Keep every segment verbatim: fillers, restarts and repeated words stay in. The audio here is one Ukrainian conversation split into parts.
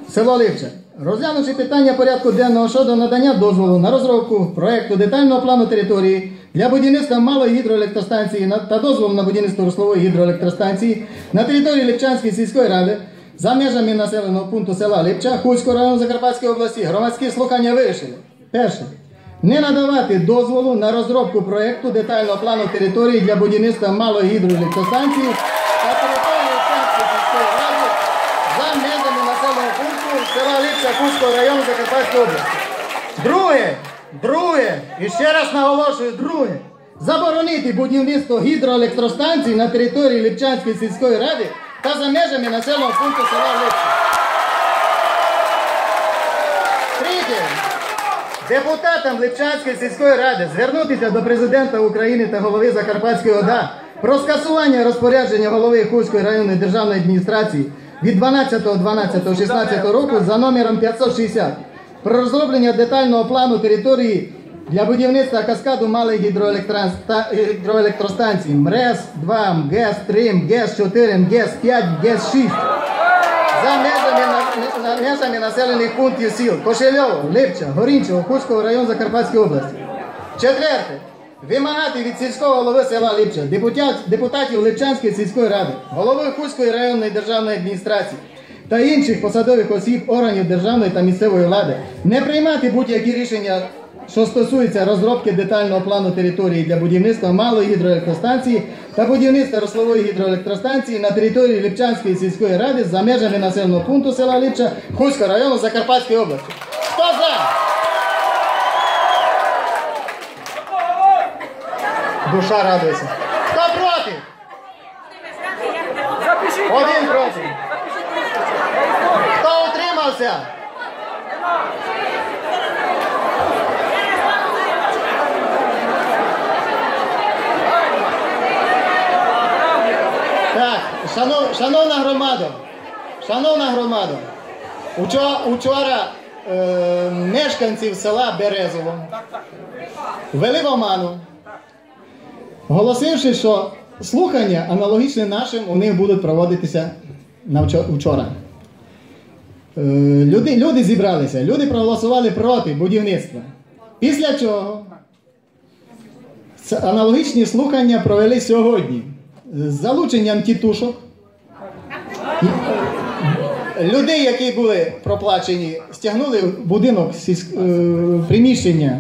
Село Липча. Розглянувши питання порядку денного щодо надання дозволу на розробку проєкту детального плану території для будівництва малої гідроелектростанції та дозволу на будівництво руслової гідроелектростанції на території Липчанської сільської ради за межами населеного пункту села Липча Хуцького району Закарпатської області громадські слухання вирішили. Перше. Не надавати дозволу на розробку проєкту детального плану території для будівництва малої гідроелектростанції та території Липчанської сільської ради за межами населеного пункту села Липча Хуцького району Закарпатської області. Друге, друге, і ще раз наголошую, друге, заборонити будівництво гідроелектростанцій на території Липчанської сільської ради та за межами населеного пункту села Липча. Третє. Депутатам Липчанської сільської ради звернутися до Президента України та голови Закарпатської ОДА про скасування розпорядження голови Хуцької районної державної адміністрації від дванадцятого дванадцятого шістнадцятого року за номером п'ятсот шістдесят про розроблення детального плану території для будівництва каскаду малих гідроелектростанцій МРЕС два, МГЕС три, МГЕС чотири, МГЕС п'ять, МГЕС шість за межами, на, межами населених пунктів сіл Кошельово, Липча, Горінчого, Хуцького району Закарпатської області. Четверте. Вимагати від сільського голови села Липча, депутатів Липчанської сільської ради, голови Хуцької районної державної адміністрації та інших посадових осіб органів державної та місцевої влади не приймати будь-які рішення, що стосується розробки детального плану території для будівництва малої гідроелектростанції та будівництва руслової гідроелектростанції на території Липчанської сільської ради за межами населеного пункту села Липча Хуцького району Закарпатської області. Хто за? Душа радується. Хто проти? Один проти. Хто утримався? Так, шанов, шановна громада, шановна громада, учора, учора е, мешканців села Березово ввели в оману, оголосивши, що слухання аналогічні нашим у них будуть проводитися на вчора. Е, люди, люди зібралися, люди проголосували проти будівництва. Після чого аналогічні слухання провели сьогодні. З залученням тітушок, людей, які були проплачені, стягнули в будинок, приміщення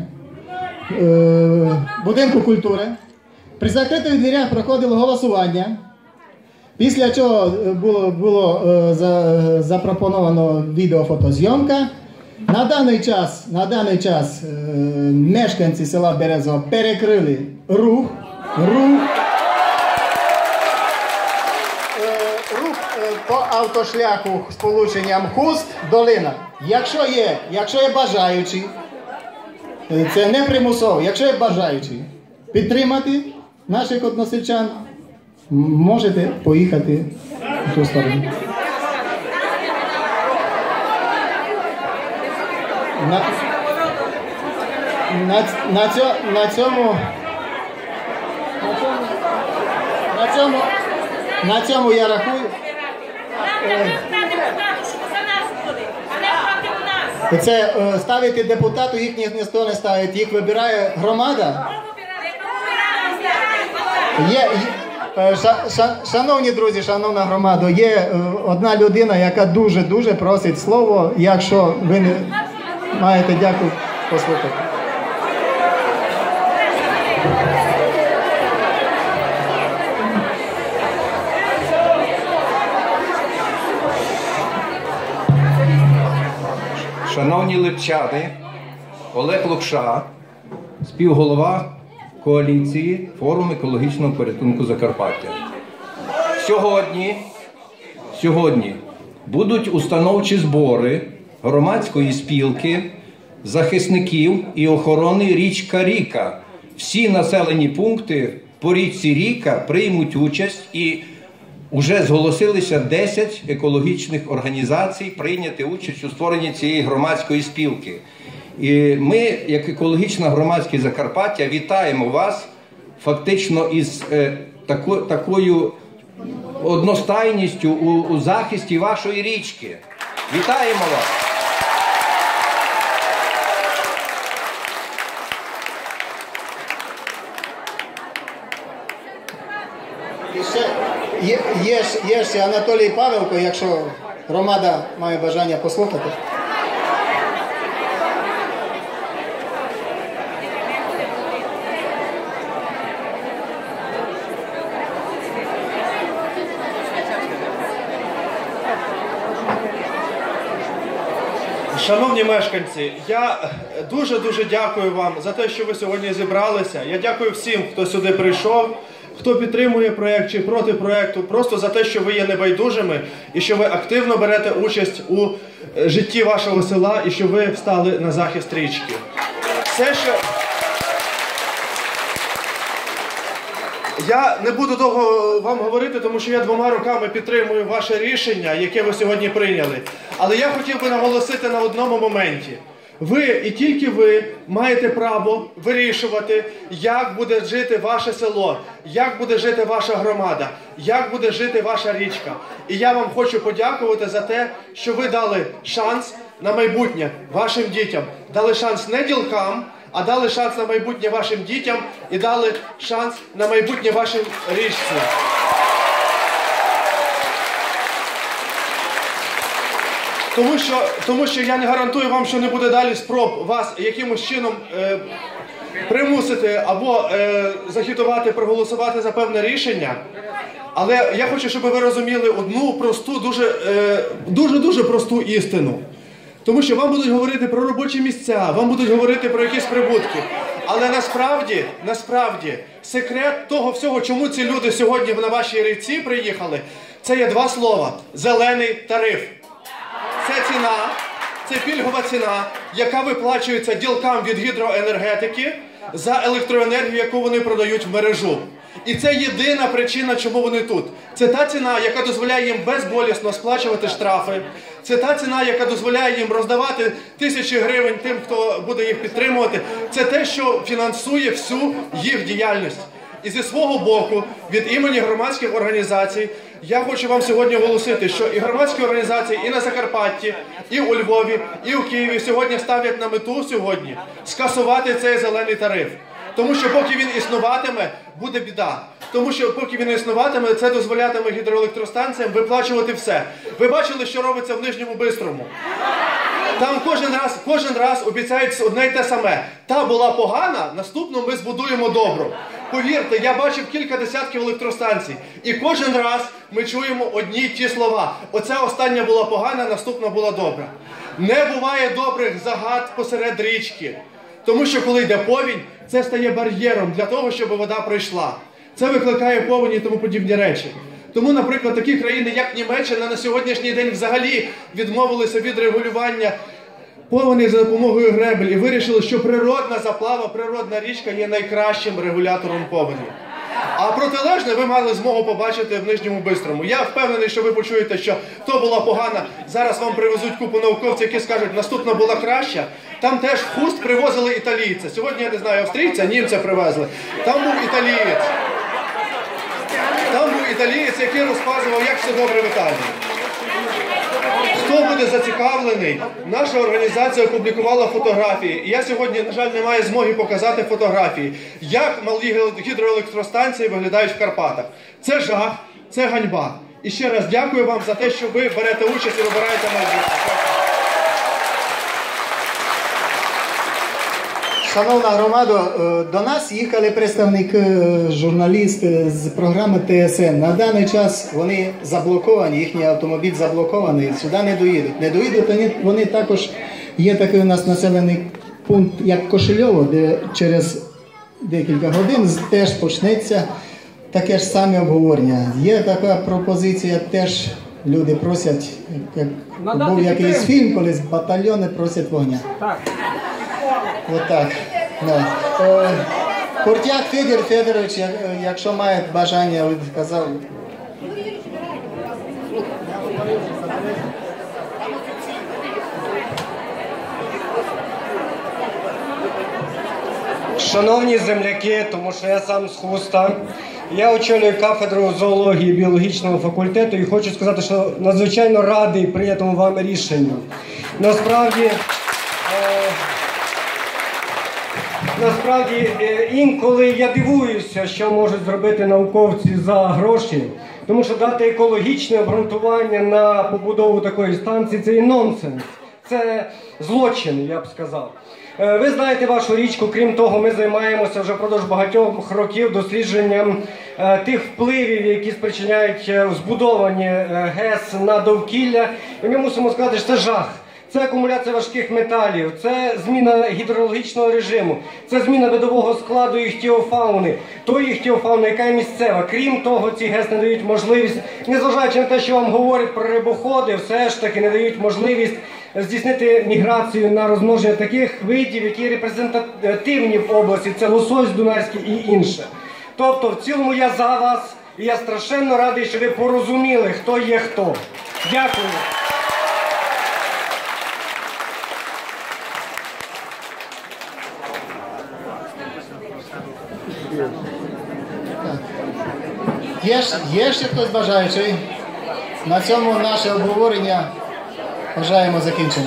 будинку культури. При закритих дверях проходило голосування, після чого було, було запропоновано відеофотозйомка. На даний час, на даний час мешканці села Березово перекрили рух, рух, по автошляху з полученням Хуст-Долина. Якщо є, якщо є бажаючі, це не примусово, якщо є бажаючі підтримати наших односельчан, можете поїхати в ту сторону. На, на, на, цьому, на цьому на цьому на цьому я рахую. Це е, ставити депутату, їх ніхто не ставить, їх вибирає громада. Є, е, ша, ша, шановні друзі, шановна громада, є е, одна людина, яка дуже-дуже просить слово, якщо ви не маєте, дякую, послухати. Шановні липчани, Олег Локша, співголова коаліції Форум екологічного порятунку Закарпаття. Сьогодні, сьогодні будуть установчі збори громадської спілки захисників і охорони річка Ріка. Всі населені пункти по річці Ріка приймуть участь і уже зголосилися десять екологічних організацій прийняти участь у створенні цієї громадської спілки. І ми, як екологічна громадськість Закарпаття, вітаємо вас фактично із е, тако, такою одностайністю у, у захисті вашої річки. Вітаємо вас! І ще є, є, є ще Анатолій Павелко, якщо громада має бажання послухати. Шановні мешканці, я дуже-дуже дякую вам за те, що ви сьогодні зібралися. Я дякую всім, хто сюди прийшов, хто підтримує проєкт чи проти проєкту, просто за те, що ви є небайдужими і що ви активно берете участь у житті вашого села і що ви встали на захист річки. Все, що... Я не буду довго вам говорити, тому що я двома руками підтримую ваше рішення, яке ви сьогодні прийняли. Але я хотів би наголосити на одному моменті. Ви і тільки ви маєте право вирішувати, як буде жити ваше село, як буде жити ваша громада, як буде жити ваша річка. І я вам хочу подякувати за те, що ви дали шанс на майбутнє вашим дітям. Дали шанс не ділкам, а дали шанс на майбутнє вашим дітям і дали шанс на майбутнє вашим річці. Тому що, тому що я не гарантую вам, що не буде далі спроб вас якимось чином е, примусити або е, захитувати, проголосувати за певне рішення. Але я хочу, щоб ви розуміли одну просту, дуже-дуже е, просту істину. Тому що вам будуть говорити про робочі місця, вам будуть говорити про якісь прибутки. Але насправді, насправді, секрет того всього, чому ці люди сьогодні на вашій річці приїхали, це є два слова – зелений тариф. Це ціна, це пільгова ціна, яка виплачується ділкам від гідроенергетики за електроенергію, яку вони продають в мережу. І це єдина причина, чому вони тут. Це та ціна, яка дозволяє їм безболісно сплачувати штрафи. Це та ціна, яка дозволяє їм роздавати тисячі гривень тим, хто буде їх підтримувати. Це те, що фінансує всю їх діяльність. І зі свого боку, від імені громадських організацій, я хочу вам сьогодні оголосити, що і громадські організації і на Закарпатті, і у Львові, і у Києві сьогодні ставлять на мету сьогодні скасувати цей зелений тариф. Тому що поки він існуватиме, буде біда. Тому що поки він існуватиме, це дозволятиме гідроелектростанціям виплачувати все. Ви бачили, що робиться в Нижньому Бистрому? Там кожен раз, кожен раз обіцяють одне й те саме. Та була погана, наступну ми збудуємо добру. Повірте, я бачив кілька десятків електростанцій. І кожен раз ми чуємо одні й ті слова. Оця остання була погана, наступна була добра. Не буває добрих загад посеред річки. Тому що коли йде повінь, це стає бар'єром для того, щоб вода пройшла. Це викликає повені і тому подібні речі. Тому, наприклад, такі країни, як Німеччина, на сьогоднішній день взагалі відмовилися від регулювання повені за допомогою гребель і вирішили, що природна заплава, природна річка є найкращим регулятором повені. А протилежне ви мали змогу побачити в Нижньому Бистрому. Я впевнений, що ви почуєте, що то була погана, зараз вам привезуть купу науковців, які скажуть, наступна була краща. Там теж в Хуст привозили італійця. Сьогодні, я не знаю, австрійця, німця привезли. Там був італієць. Там був італієць, який розказував, як все добре в Італії. Хто буде зацікавлений, наша організація опублікувала фотографії. І я сьогодні, на жаль, не маю змоги показати фотографії, як малі гідроелектростанції виглядають в Карпатах. Це жах, це ганьба. І ще раз дякую вам за те, що ви берете участь і вибираєте майбутнє. Шановна громада, до нас їхали представник, журналіст з програми Т С Н. На даний час вони заблоковані, їхній автомобіль заблокований, сюди не доїдуть. Не доїдуть, вони, вони також, є такий у нас населений пункт, як Кошельово, де через декілька годин теж почнеться таке ж саме обговорення. Є така пропозиція, теж люди просять, як був якийсь фільм, колись батальйони просять вогня. Так. Отак. No. Куртяк Федір Федорович, якщо має бажання, казав. Шановні земляки, тому що я сам з Хуста, Я очолюю кафедру зоології і біологічного факультету і хочу сказати, що надзвичайно радий прийнятому вами рішенню. Насправді, е, насправді е, інколи я дивуюся, що можуть зробити науковці за гроші, тому що дати екологічне обґрунтування на побудову такої станції – це і нонсенс. Це злочин, я б сказав. Ви знаєте вашу річку, крім того, ми займаємося вже впродовж багатьох років дослідженням тих впливів, які спричиняють збудовані ГЕС на довкілля. І ми мусимо сказати, що це жах. Це акумуляція важких металів, це зміна гідрологічного режиму, це зміна видового складу іхтіофауни, тої іхтіофауни, яка є місцева. Крім того, ці ГЕС не дають можливість, незважаючи на те, що вам говорять про рибоходи, все ж таки не дають можливість здійснити міграцію на розмноження таких видів, які репрезентативні в області, це лосось дунайський і інше. Тобто, в цілому я за вас, і я страшенно радий, що ви порозуміли, хто є хто. Дякую. Є, є ще хтось бажаючий? На цьому наше обговорення вважаємо закінченим.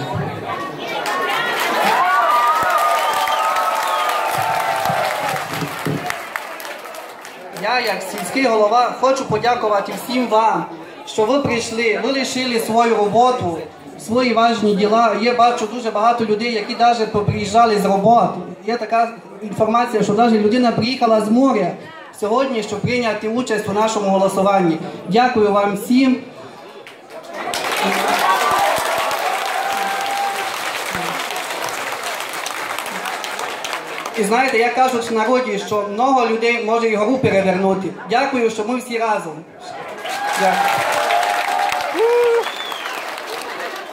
Я, як сільський голова, хочу подякувати всім вам, що ви прийшли, ви лишили свою роботу, свої важні діла. Є, бачу, дуже багато людей, які навіть приїжджали з роботи. Є така інформація, що навіть людина приїхала з моря сьогодні, щоб прийняти участь у нашому голосуванні. Дякую вам всім. І знаєте, як кажуть в народі, що много людей може і гору перевернути. Дякую, що ми всі разом. Дякую.